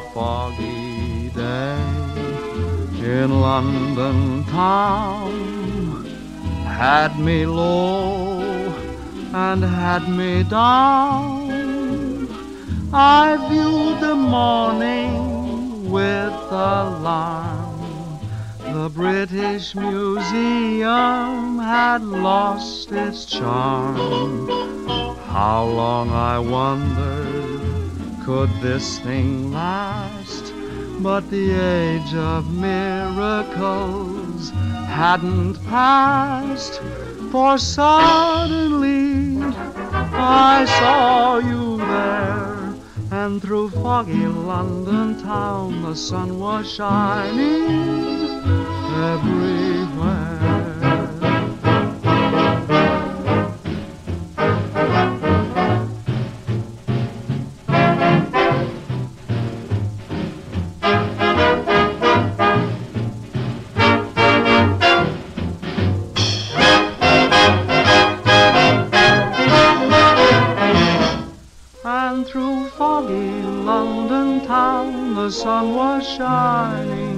foggy day in London town had me low and had me down. I viewed the morning with alarm. The British Museum had lost its charm. How long, I wondered, could this thing last? But the age of miracles hadn't passed, for suddenly I saw you there, and through foggy London town the sun was shining everywhere. And through foggy London town the sun was shining